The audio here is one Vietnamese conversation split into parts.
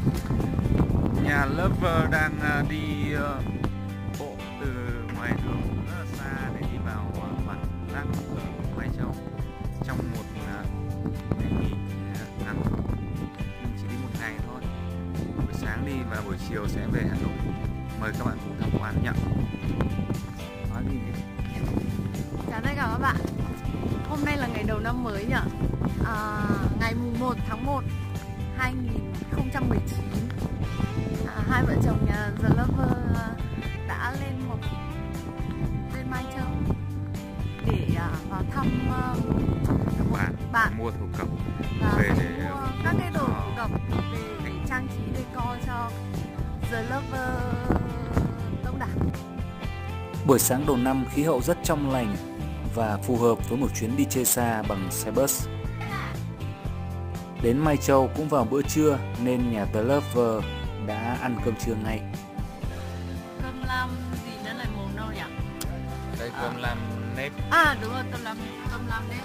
Nhà Lover đang đi bộ từ ngoài đường rất là xa để đi vào bản Lăng ở Mai Châu trong một ngày nghỉ ngắn, nhưng chỉ đi một ngày thôi. Buổi sáng đi và buổi chiều sẽ về Hà Nội. Mời các bạn cùng tham quan nhé. Nói gì đi. Chào tất cả các bạn. Hôm nay là ngày đầu năm mới nhỉ? Ngày mùng 1 tháng 1 2019. Hai vợ chồng nhà The Lover đã lên Mai Châu để vào thăm bạn mua thổ cẩm và về để mua các cái đồ thổ cẩm để trang trí decor cho The Lover Đông Đảo. Buổi sáng đầu năm khí hậu rất trong lành và phù hợp với một chuyến đi chơi xa bằng xe bus. Đến Mai Châu cũng vào bữa trưa nên nhà The Lover đã ăn cơm trưa ngay. Cơm lam gì nữa là màu nâu nhỉ? đây cơm lam nếp. Đúng rồi, cơm lam nếp.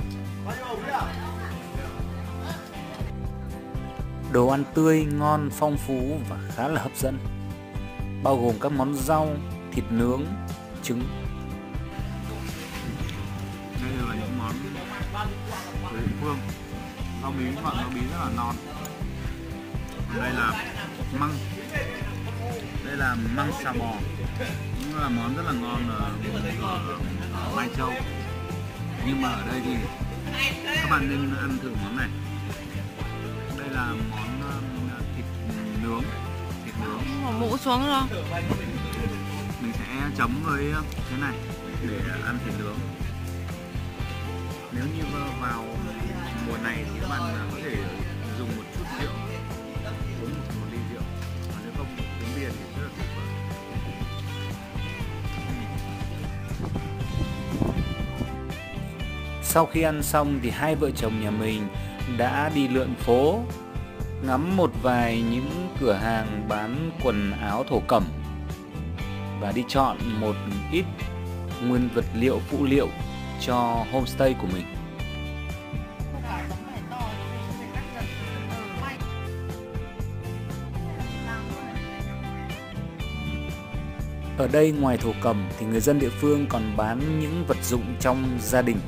Đồ ăn tươi, ngon, phong phú và khá là hấp dẫn, bao gồm các món rau, thịt nướng, trứng. Đây là những món của địa phương. Rau bí, ngọn rau bí rất là non. Đây là măng. Đây là măng xà bò, cũng là món rất là ngon ở Mai Châu. Nhưng mà ở đây thì các bạn nên ăn thử món này. Đây là món thịt nướng. Bỏ mũ xuống rồi. Mình sẽ chấm với cái này để ăn thịt nướng. Nếu như vào mùa này thì các bạn có thể dùng một chút rượu, uống một ly rượu. Còn nếu không uống bia thì rất là tuyệt vời. Sau khi ăn xong thì hai vợ chồng nhà mình đã đi lượn phố, ngắm một vài những cửa hàng bán quần áo thổ cẩm và đi chọn một ít nguyên vật liệu phụ liệu cho homestay của mình. Ở đây ngoài thổ cẩm thì người dân địa phương còn bán những vật dụng trong gia đình.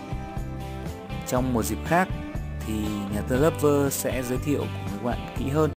Trong một dịp khác thì nhà The Lover sẽ giới thiệu cùng các bạn kỹ hơn.